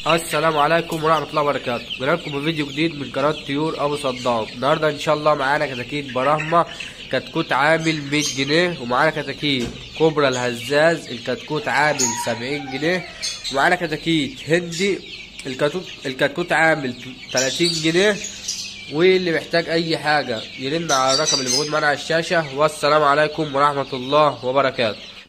السلام عليكم ورحمة الله وبركاته. جاي لكم فيديو جديد من قناة طيور أبو صدام. النهاردة إن شاء الله معانا كتاكيت براهما، كتكوت عامل 100 جنيه، ومعانا كتاكيت كوبرا الهزاز الكتكوت عامل 70 جنيه، ومعانا كتاكيت هندي الكتكوت عامل 30 جنيه. واللي محتاج أي حاجة يرن على الرقم اللي موجود معانا على الشاشة. والسلام عليكم ورحمة الله وبركاته.